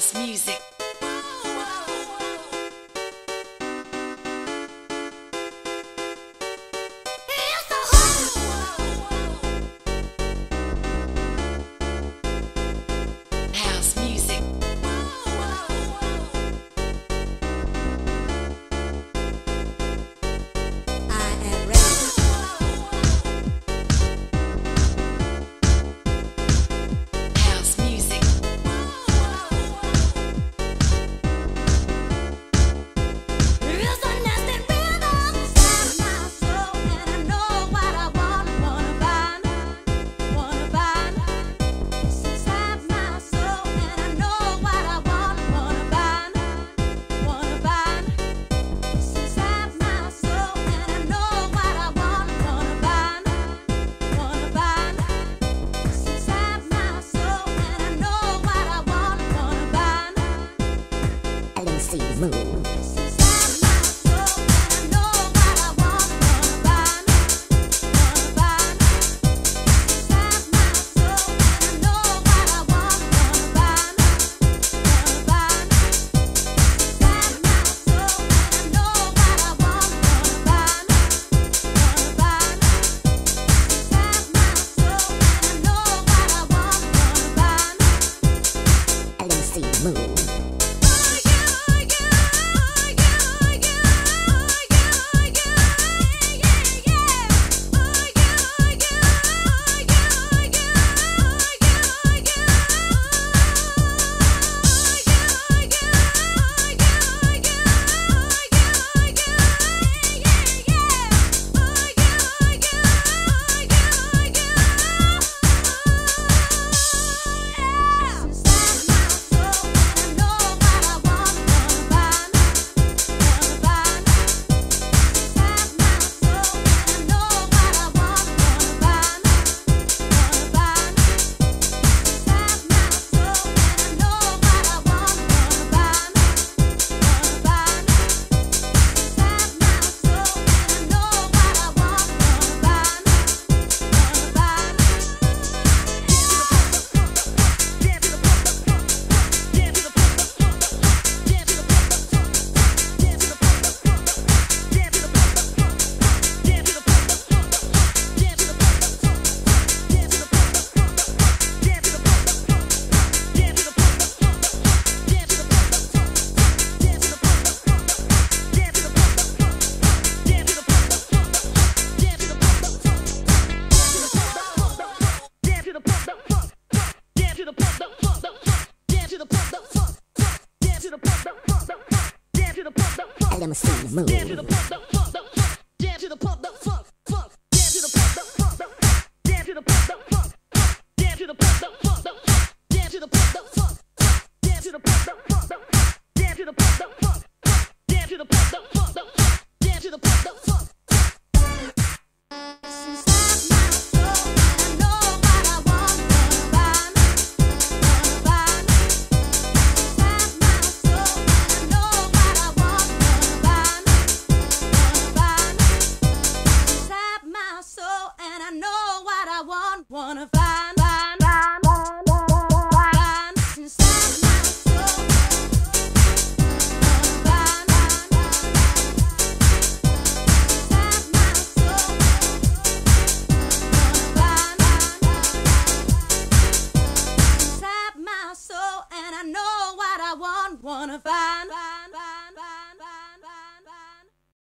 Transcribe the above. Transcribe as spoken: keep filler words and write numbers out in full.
house music. House music. I am ready. House music. It's a nasty rhythm inside my soul, and I know what I want, wanna find, wanna find. It's inside my soul, and I know what I want, wanna find, wanna find. It's inside my soul, and I know what I want, wanna find, wanna find. It's inside my soul, and I know what I want, wanna find. L M C move. Move. Let me see you move. Damn to the pump, the funk, the funk. Damn to the pump, the funk, funk. Damn to the pump, the funk, the funk. Damn to the pump, the funk, funk. Damn to the pump, the funk, the funk. Damn to the pump, the funk, funk. Damn to the pump, the funk, the funk. Damn to the pump, the funk, funk. Damn to the pump, the funk, the funk. Damn to the pump, the funk. Wanna find, find, find, find, find inside my soul. Find, find, inside my soul. Find, inside my soul, and I know what I want. Wanna find.